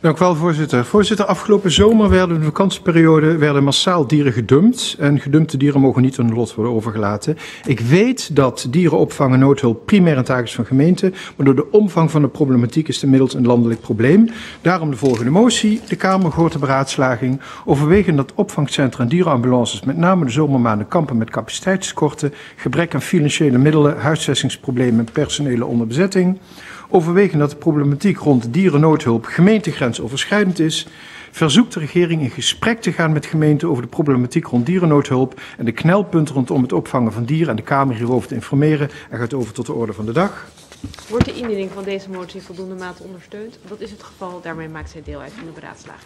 Dank u wel, voorzitter. Voorzitter, afgelopen zomer werden in de vakantieperiode massaal dieren gedumpt. En gedumpte dieren mogen niet aan hun lot worden overgelaten. Ik weet dat dierenopvang en noodhulp primair een taak is van gemeenten. Maar door de omvang van de problematiek is het inmiddels een landelijk probleem. Daarom de volgende motie. De Kamer hoort de beraadslaging. Overwegen dat opvangcentra en dierenambulances met name de zomermaanden kampen met capaciteitstekorten, gebrek aan financiële middelen, huisvestingsproblemen en personele onderbezetting. Overwegen dat de problematiek rond dierennoodhulp gemeentegrensoverschrijdend is. Verzoekt de regering in gesprek te gaan met gemeenten over de problematiek rond dierennoodhulp en de knelpunten rondom het opvangen van dieren en de Kamer hierover te informeren. En gaat over tot de orde van de dag. Wordt de indiening van deze motie in voldoende mate ondersteund? Dat is het geval. Daarmee maakt zij deel uit van de beraadslaging.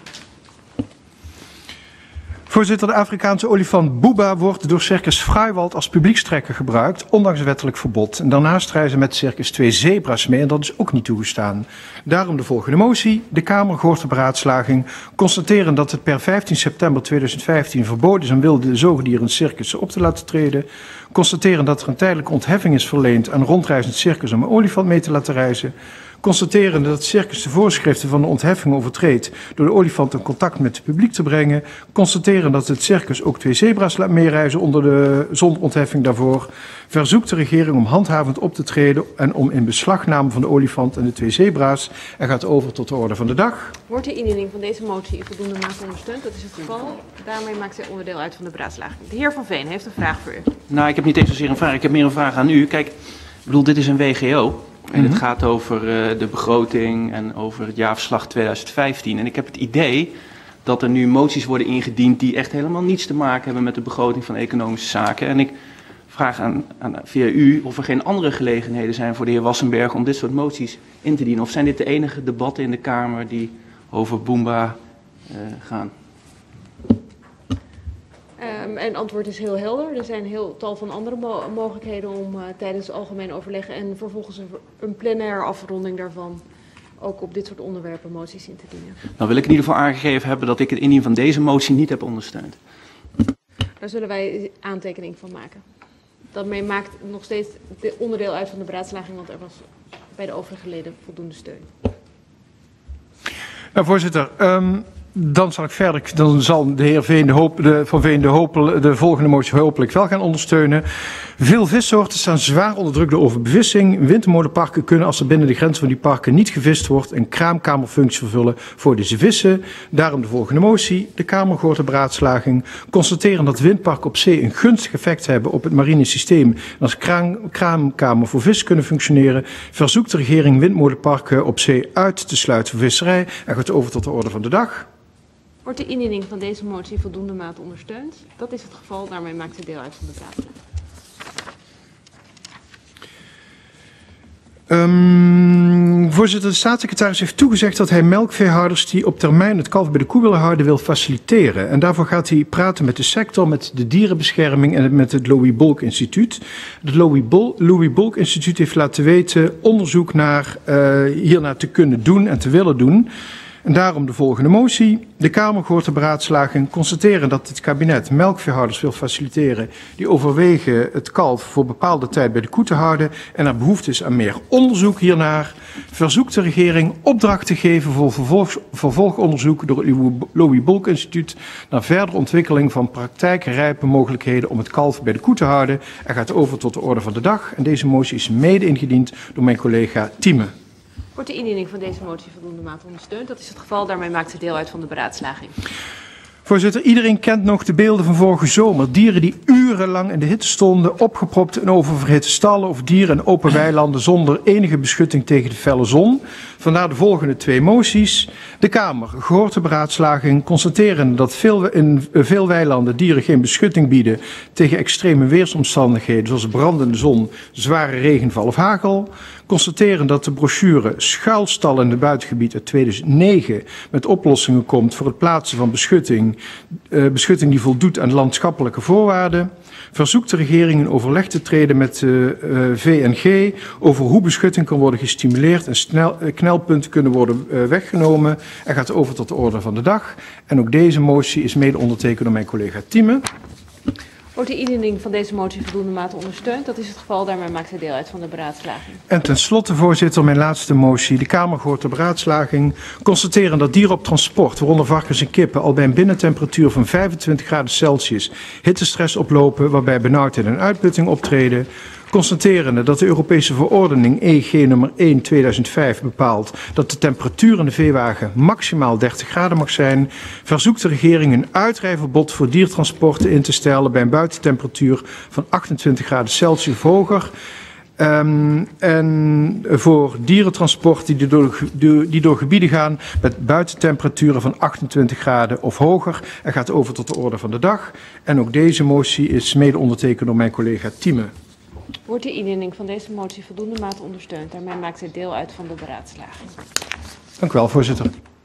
Voorzitter, de Afrikaanse olifant Buba wordt door Circus Fruiwald als publiekstrekker gebruikt, ondanks wettelijk verbod. En daarnaast reizen met Circus 2 zebra's mee en dat is ook niet toegestaan. Daarom de volgende motie. De Kamer hoort de beraadslaging. Constateren dat het per 15 september 2015 verboden is om wilde zoogdieren in circussen op te laten treden. Constateren dat er een tijdelijke ontheffing is verleend aan rondreizend circus om een olifant mee te laten reizen. Constateren dat het circus de voorschriften van de ontheffing overtreedt door de olifant in contact met het publiek te brengen. Constateren dat het circus ook 2 zebra's laat meereizen zonder ontheffing daarvoor. Verzoekt de regering om handhavend op te treden en om in beslagname van de olifant en de 2 zebra's. En gaat over tot de orde van de dag. Wordt de indiening van deze motie in voldoende mate ondersteund? Dat is het geval. Daarmee maakt zij onderdeel uit van de beraadslaging. De heer Van Veen heeft een vraag voor u. Nou, ik heb niet eens zozeer een vraag. Ik heb meer een vraag aan u. Kijk, ik bedoel, dit is een WGO. En het gaat over de begroting en over het jaarverslag 2015. En ik heb het idee dat er nu moties worden ingediend die echt helemaal niets te maken hebben met de begroting van economische zaken. En ik vraag via u of er geen andere gelegenheden zijn voor de heer Wassenberg om dit soort moties in te dienen. Of zijn dit de enige debatten in de Kamer die over Boomba gaan? En antwoord is heel helder. Er zijn heel tal van andere mogelijkheden om tijdens algemeen overleg en vervolgens een plenaire afronding daarvan ook op dit soort onderwerpen moties in te dienen. Dan wil ik in ieder geval aangegeven hebben dat ik het indienen van deze motie niet heb ondersteund. Daar zullen wij aantekening van maken. Daarmee maakt nog steeds onderdeel uit van de beraadslaging, want er was bij de overige leden voldoende steun. Nou, voorzitter, dan zal ik verder. Dan zal de heer Van Veen de volgende motie hopelijk wel gaan ondersteunen. Veel vissoorten staan zwaar onder druk door overbevissing. Windmolenparken kunnen, als er binnen de grenzen van die parken niet gevist wordt, een kraamkamerfunctie vervullen voor deze vissen. Daarom de volgende motie. De Kamer hoort de beraadslaging. Constateren dat windparken op zee een gunstig effect hebben op het marine systeem en als kraamkamer voor vis kunnen functioneren. Verzoekt de regering windmolenparken op zee uit te sluiten voor visserij en gaat over tot de orde van de dag. Wordt de indiening van deze motie in voldoende mate ondersteund? Dat is het geval. Daarmee maakt zij deel uit van de beraadslaging. Voorzitter, de staatssecretaris heeft toegezegd dat hij melkveehouders die op termijn het kalf bij de koe willen houden wil faciliteren. En daarvoor gaat hij praten met de sector, met de dierenbescherming en met het Louis Bolk Instituut. Het Louis Bolk Instituut heeft laten weten onderzoek hiernaar te kunnen doen en te willen doen. En daarom de volgende motie. De Kamer hoort de beraadslaging. Constateren dat het kabinet melkveehouders wil faciliteren die overwegen het kalf voor bepaalde tijd bij de koe te houden en er behoefte is aan meer onderzoek hiernaar. Verzoekt de regering opdracht te geven voor vervolgonderzoek door het Louis Bolk Instituut naar verdere ontwikkeling van praktijkrijpe mogelijkheden om het kalf bij de koe te houden. En gaat over tot de orde van de dag. En deze motie is mede ingediend door mijn collega Thieme. Wordt de indiening van deze motie voldoende mate ondersteund? Dat is het geval. Daarmee maakt ze deel uit van de beraadslaging. Voorzitter, iedereen kent nog de beelden van vorige zomer. Dieren die urenlang in de hitte stonden, opgepropt in oververhitte stallen of dieren in open weilanden zonder enige beschutting tegen de felle zon. Vandaar de volgende 2 moties. De Kamer gehoord de beraadslaging, constateren dat in veel weilanden dieren geen beschutting bieden tegen extreme weersomstandigheden zoals brandende zon, zware regenval of hagel. Constateren dat de brochure Schuilstallen in het buitengebied uit 2009 met oplossingen komt voor het plaatsen van beschutting die voldoet aan landschappelijke voorwaarden. Verzoekt de regering in overleg te treden met de VNG over hoe beschutting kan worden gestimuleerd en knelpunten kunnen worden weggenomen. En gaat over tot de orde van de dag. En ook deze motie is mede ondertekend door mijn collega Thieme. Wordt de indiening van deze motie voldoende mate ondersteund? Dat is het geval, daarmee maakt zij deel uit van de beraadslaging. En tenslotte, voorzitter, mijn laatste motie. De Kamer gehoord de beraadslaging constateren dat dieren op transport, waaronder varkens en kippen, al bij een binnentemperatuur van 25 graden Celsius hittestress oplopen, waarbij benauwdheid en uitputting optreden. Constaterende dat de Europese verordening EG nummer 1/2005 bepaalt dat de temperatuur in de veewagen maximaal 30 graden mag zijn, verzoekt de regering een uitrijverbod voor diertransporten in te stellen bij een buitentemperatuur van 28 graden Celsius of hoger. En voor dierentransport die door gebieden gaan met buitentemperaturen van 28 graden of hoger. En gaat over tot de orde van de dag. En ook deze motie is mede ondertekend door mijn collega Thieme. Wordt de indiening van deze motie voldoende mate ondersteund? Daarmee maakt zij deel uit van de beraadslaging. Dank u wel, voorzitter.